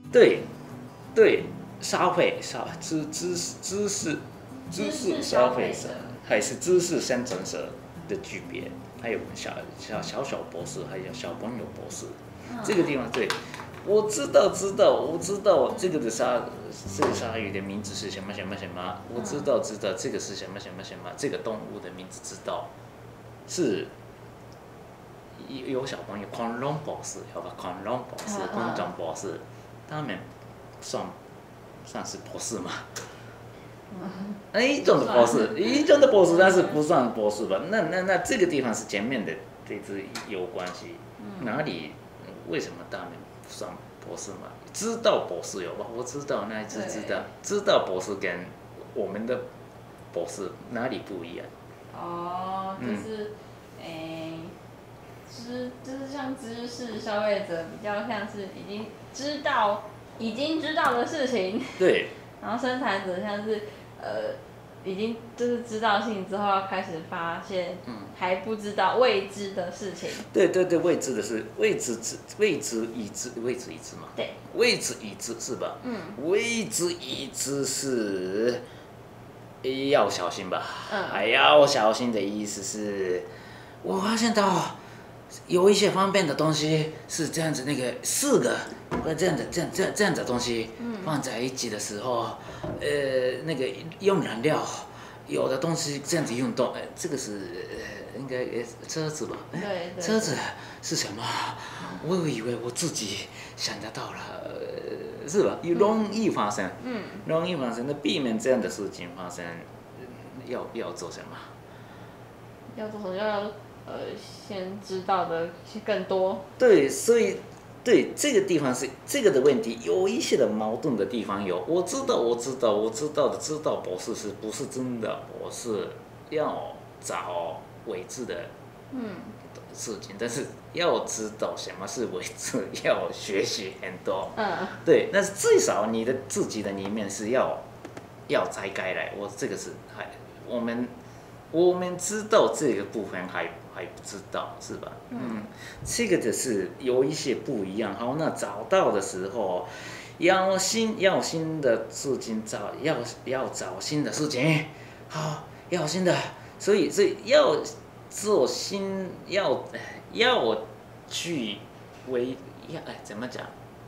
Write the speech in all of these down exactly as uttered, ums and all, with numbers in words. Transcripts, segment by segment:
对对，消费消知知知识知识消费者还是知识生产者的区别，还有小小小小博士，还有小朋友博士，嗯、这个地方对。我知道，知道，我知道这个的鲨，这个鲨鱼的名字是什么什么什么，我知道，知道这个是什么什么什么，这个动物的名字知道，是有小朋友恐龙博士，好吧，恐龙博士、昆虫博士，他们算算是博士吗？那一种的博士，一种的博士，但是不算博士吧？那那那这个地方是前面的这只有关系，哪里为什么他们？算博士嘛？知道博士有吧？我知道那一只知道，知道博士跟我们的博士哪里不一样？ 哦，就是诶，知、嗯、就是像知识消费者比较像是已经知道已经知道的事情， 对。 然后生产者像是呃已经就是知道性之后要开始发现还不知道未知的事情。 对对对，未知的是未知知未知已知未知已知嘛？ 对， 未知已知是吧？嗯，未知已知是要小心吧？嗯，还要小心的意思是，我发现到有一些方便的东西是这样子，那个四个或这样的这样这样这样的东西放在一起的时候，呃，那个用燃料。有的东西这样子运动，哎，这个是应该车子吧？ 对对。 车子是什么？我以为我自己想得到了，呃、是吧？容易发生，嗯，容易发生。那避免这样的事情发生，要要做什么？ 要做什么？要呃，先知道的更多。 对，所以。对这个地方是这个的问题，有一些的矛盾的地方有。我知道，我知道，我知道的，知道博士是不是真的博士？要找未知的事情，但是要知道什么是未知，要学习很多。嗯，对，但是最少你的自己的里面是要要拆开来。我这个是还我们我们知道这个部分还。还不知道是吧？嗯，这个就是有一些不一样。好，那找到的时候，要新要新的事情找，要要找新的事情，好，要新的，所以所以要做新，要要去为要哎怎么讲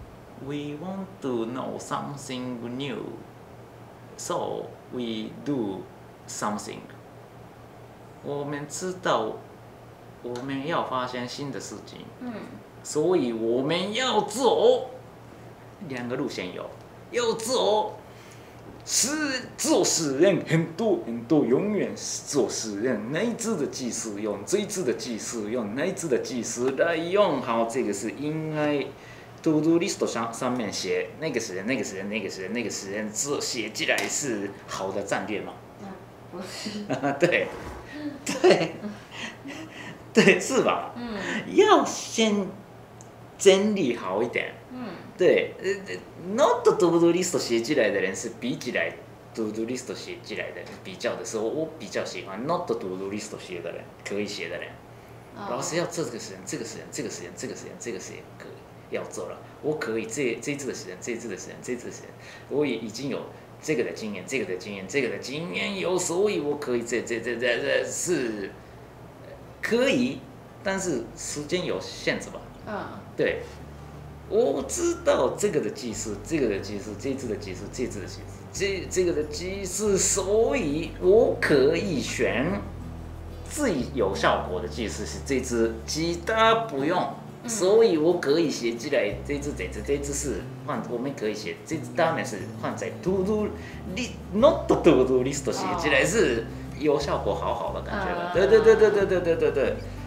？We want to know something new, so we do something. 我们知道。我们要发现新的事情，嗯，所以我们要走两个路线有，要走是做实验，很多很多，永远是做实验。那一支的技术用，这一支的技术用，那一支的技术来用好，这个是应该 to do list 上上面写那个实验，那个实验，那个实验，那个实验，这写起来是好的战略吗？ 嗯，不是。 对，对。对，是吧？嗯，要先整理好一点。嗯，对，呃，not to do list 写起来的人是比起来 to do list 写起来的人比较的时候，我比较喜欢 not to do list 写的人，可以写的人。哦、老师要这个实验，这个实验，这个实验，这个实验，这个实验可以要做了，我可以这这一次的实验，这一次的实验，这一次的实验，我也已经有这个的经验，这个的经验，这个的经验有，所以我可以这这这这这是。可以，但是时间有限制吧？嗯，对，我知道这个的技术，这个的技术，这支的技术，这支的技术，这这个的技术，所以我可以选最有效果的技术是这支，其他不用。嗯、所以我可以写起来，这支这支这支是换，我们可以写，这支当然是换在 to do list not to do list 写起来是。有效果好好的感觉了，对对对对对对对对对，